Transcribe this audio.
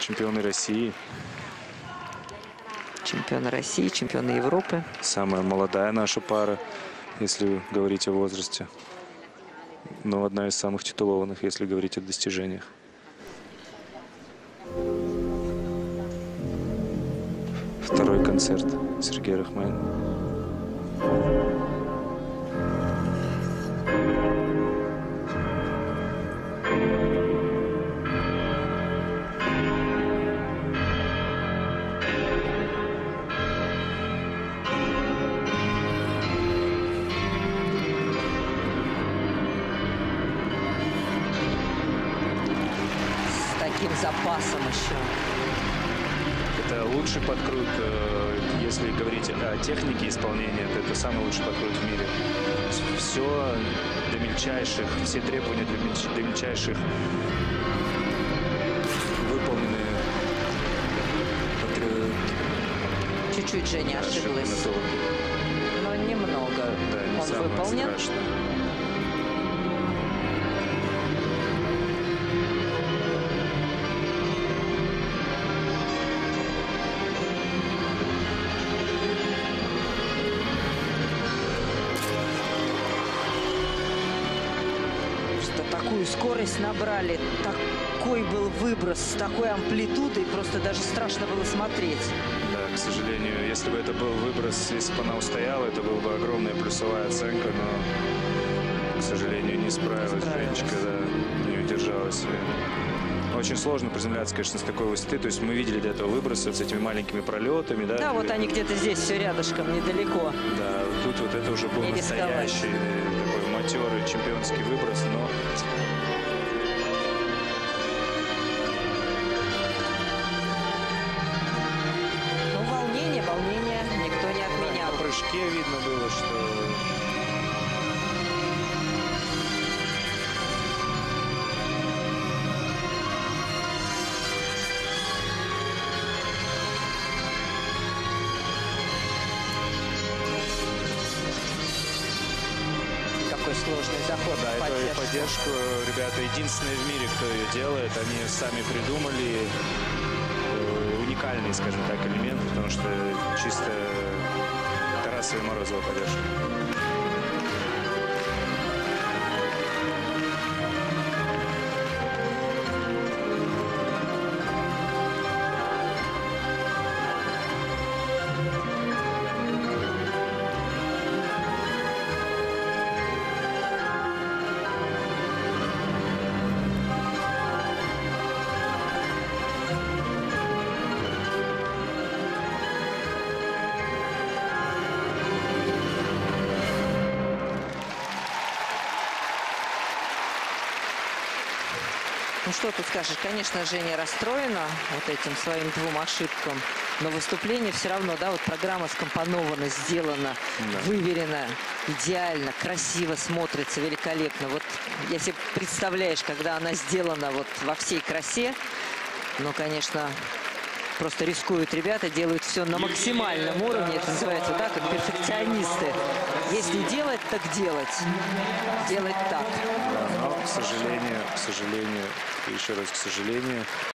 чемпионы России. Чемпионы России, чемпионы Европы. Самая молодая наша пара, если говорить о возрасте. Но одна из самых титулованных, если говорить о достижениях. Второй концерт Сергея Рахманинова. С таким запасом еще. Это лучший подкрут, если говорить о технике исполнения, то это самый лучший подкрут в мире. Все до мельчайших, все требования до мельчайших выполнены. Чуть-чуть Женя ошиблась. Но немного. Да, не Он самое выполнен. страшное. Такую скорость набрали, такой был выброс, с такой амплитудой, просто даже страшно было смотреть. Да, к сожалению, если бы это был выброс, если бы она устояла, это была бы огромная плюсовая оценка, но, к сожалению, не справилась Женечка, да, не удержалась. Очень сложно приземляться, конечно, с такой высоты. То есть мы видели до этого выбросы с этими маленькими пролетами. Да, да, вот они где-то здесь, все рядышком, недалеко. Да, тут вот это уже был настоящий такой матерый чемпионский выброс, но... Ну, волнение, никто не отменял. На прыжке видно было, что... Какой сложный заход. Да, эту поддержку, ребята, единственные в мире, кто ее делает. Они сами придумали уникальный, скажем так, элемент, потому что чисто Тарасова и Морозова поддержка. Ну что тут скажешь, конечно, Женя расстроена вот этим своим двум ошибкам, но выступление все равно, да, вот программа скомпонована, сделана, да, выверена, идеально, красиво смотрится, великолепно. Вот если представляешь, когда она сделана вот во всей красе, ну, конечно, просто рискуют ребята, делают все на максимальном уровне, это называется, да, как перфекционисты. Если делать, так делать. Делать так. Да, но, к сожалению, еще раз, к сожалению,